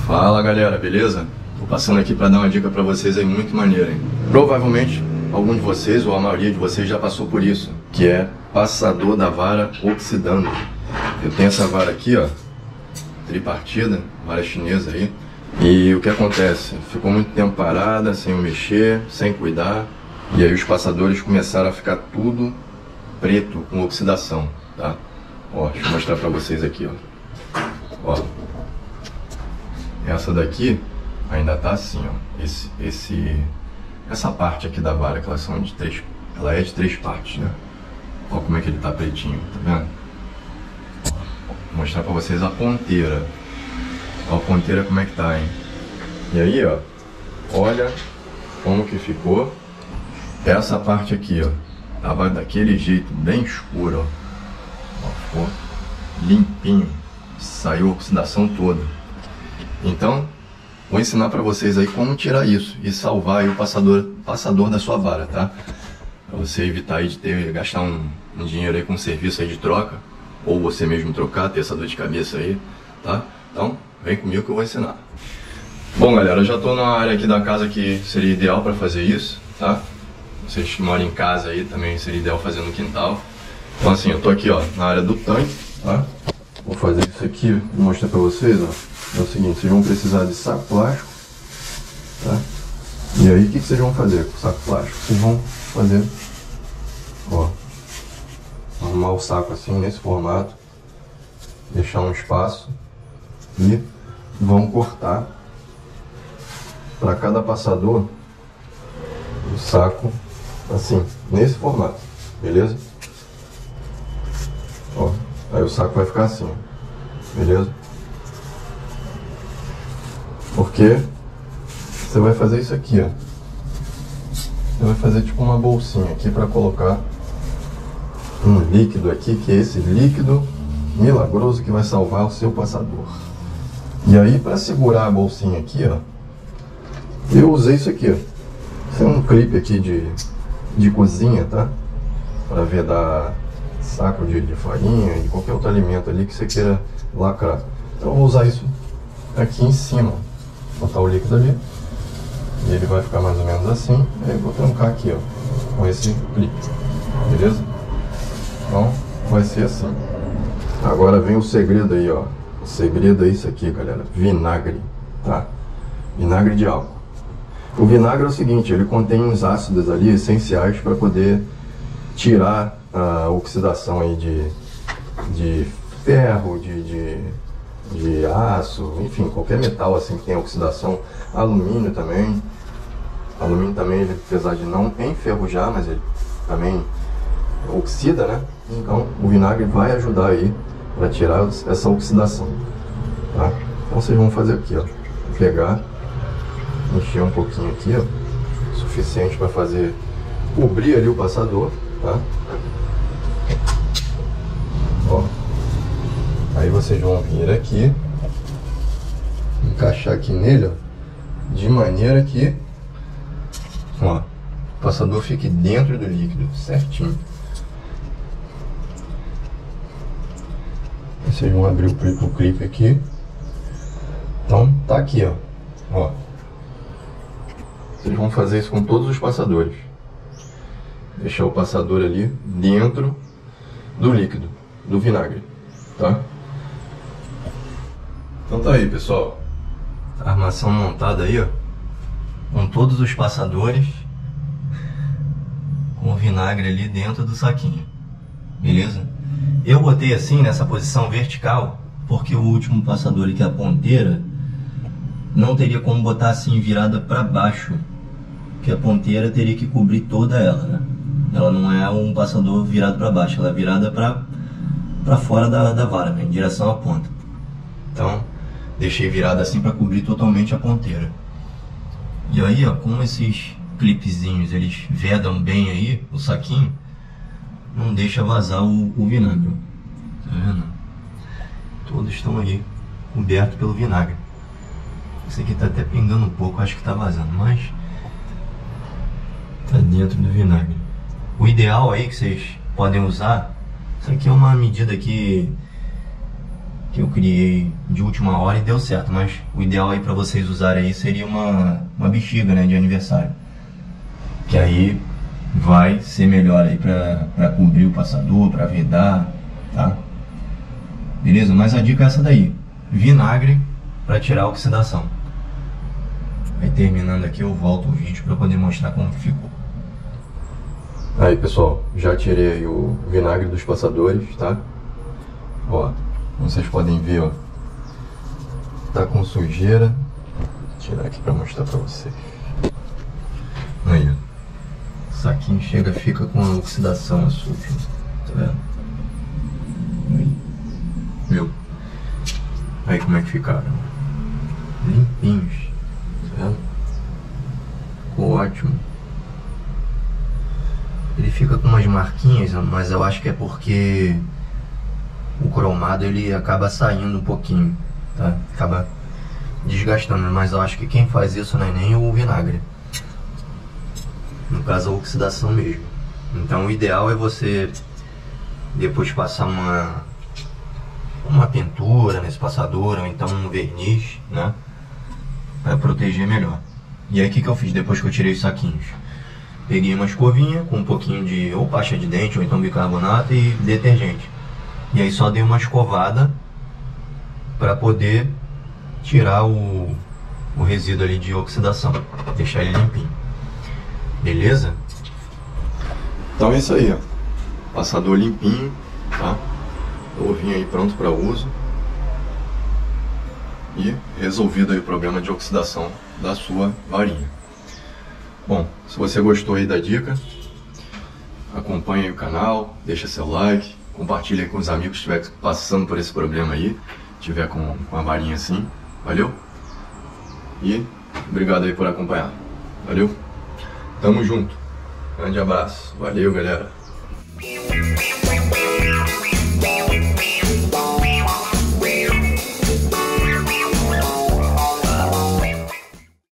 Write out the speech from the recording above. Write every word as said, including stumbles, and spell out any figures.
Fala galera, beleza? Tô passando aqui para dar uma dica para vocês aí muito maneira, hein? Provavelmente algum de vocês ou a maioria de vocês já passou por isso, que é passador da vara oxidando. Eu tenho essa vara aqui, ó, tripartida, vara chinesa aí. E o que acontece? Ficou muito tempo parada, sem mexer, sem cuidar. E aí os passadores começaram a ficar tudo preto, com oxidação, tá? Ó, deixa eu mostrar pra vocês aqui, ó. Ó. Essa daqui ainda tá assim, ó. Esse, esse, essa parte aqui da vara, que elas são de três, ela é de três partes, né? Ó como é que ele tá pretinho, tá vendo? Vou mostrar pra vocês a ponteira. Ó a ponteira como é que tá, hein? E aí, ó, olha como que ficou essa parte aqui, ó. Tava daquele jeito, bem escuro, ó. Ó, ficou limpinho. Saiu a oxidação toda. Então, vou ensinar pra vocês aí como tirar isso e salvar aí o passador, passador da sua vara, tá? Pra você evitar aí de ter, gastar um, um dinheiro aí com um serviço aí de troca, ou você mesmo trocar, ter essa dor de cabeça aí, tá? Então, vem comigo que eu vou ensinar. Bom galera, eu já tô na área aqui da casa que seria ideal pra fazer isso, tá? Vocês que moram em casa aí também seria ideal fazer no quintal. Então assim, eu tô aqui, ó, na área do tanque, tá? Vou fazer isso aqui, vou mostrar pra vocês, ó. É o seguinte, vocês vão precisar de saco plástico, tá? E aí, o que, que vocês vão fazer com o saco plástico? Vocês vão fazer, ó, arrumar o saco assim, nesse formato, deixar um espaço e vão cortar para cada passador o saco assim, nesse formato, beleza? Ó, aí o saco vai ficar assim, beleza? Porque você vai fazer isso aqui, ó. Você vai fazer tipo uma bolsinha aqui para colocar um líquido aqui, que é esse líquido milagroso que vai salvar o seu passador. E aí, para segurar a bolsinha aqui, ó, eu usei isso aqui, ó. Isso é um clipe aqui de, de cozinha, tá? Para vedar saco de, de farinha e qualquer outro alimento ali que você queira lacrar. Então eu vou usar isso aqui em cima. Botar o líquido ali e ele vai ficar mais ou menos assim. Aí eu vou trancar aqui, ó, com esse clipe, beleza? Então vai ser assim. Agora vem o segredo aí, ó. O segredo é isso aqui, galera. Vinagre, tá? Vinagre de álcool. O vinagre é o seguinte, ele contém uns ácidos ali essenciais para poder tirar a oxidação aí de, de ferro, de, de de aço, enfim, qualquer metal assim que tem oxidação, alumínio também. Alumínio também, ele, apesar de não enferrujar, mas ele também oxida, né? Então o vinagre vai ajudar aí para tirar essa oxidação, tá? Então vocês vão fazer aqui, ó, pegar, encher um pouquinho aqui, ó, suficiente para fazer cobrir ali o passador, tá? Ó. Aí vocês vão vir aqui, encaixar aqui nele, ó, de maneira que, ó, o passador fique dentro do líquido, certinho. Aí vocês vão abrir o, o clipe aqui. Então tá aqui, ó, ó. Vocês vão fazer isso com todos os passadores. Deixar o passador ali dentro do líquido, do vinagre, tá? Então tá aí, pessoal, a armação montada aí, ó, com todos os passadores, com o vinagre ali dentro do saquinho, beleza? Eu botei assim, nessa posição vertical, porque o último passador aqui, a ponteira, não teria como botar assim virada para baixo, que a ponteira teria que cobrir toda ela, né? Ela não é um passador virado para baixo, ela é virada para para fora da, da vara, né? Em direção à ponta. Então deixei virada assim para cobrir totalmente a ponteira. E aí, ó, como esses clipezinhos eles vedam bem aí o saquinho, não deixa vazar o, o vinagre. Tá vendo? Todos estão aí cobertos pelo vinagre. Esse aqui tá até pingando um pouco, acho que tá vazando, mas tá dentro do vinagre. O ideal aí que vocês podem usar, isso aqui é uma medida que que eu criei de última hora e deu certo, mas o ideal aí para vocês usarem aí seria uma, uma bexiga, né, de aniversário, que aí vai ser melhor aí para cobrir o passador, para vedar, tá? Beleza? Mas a dica é essa daí, vinagre para tirar a oxidação. Aí terminando aqui eu volto o vídeo para poder mostrar como que ficou. Aí pessoal, já tirei o vinagre dos passadores, tá? Ó, vocês podem ver, ó, tá com sujeira. Vou tirar aqui para mostrar para vocês. Aí, ó, o saquinho chega, fica com a oxidação suja, tá vendo? Aí. Viu? Aí como é que ficaram? Limpinhos, tá vendo? Ficou ótimo. Ele fica com umas marquinhas, mas eu acho que é porque o cromado ele acaba saindo um pouquinho, tá? Acaba desgastando, mas eu acho que quem faz isso não é nem o vinagre. No caso, a oxidação mesmo. Então o ideal é você depois passar uma uma pintura nesse passador, ou então um verniz, né? Para proteger melhor. E aí o que, que eu fiz depois que eu tirei os saquinhos? Peguei uma escovinha com um pouquinho de ou pasta de dente ou então bicarbonato e detergente. E aí só dei uma escovada para poder tirar o, o resíduo ali de oxidação, deixar ele limpinho. Beleza? Então é isso aí, ó. Passador limpinho, tá? Ovinho aí pronto para uso. E resolvido aí o problema de oxidação da sua varinha. Bom, se você gostou aí da dica, acompanhe aí o canal, deixa seu like, compartilha aí com os amigos que estiver passando por esse problema aí, tiver com, com a varinha assim, valeu? E obrigado aí por acompanhar, valeu? Tamo junto, grande abraço, valeu galera!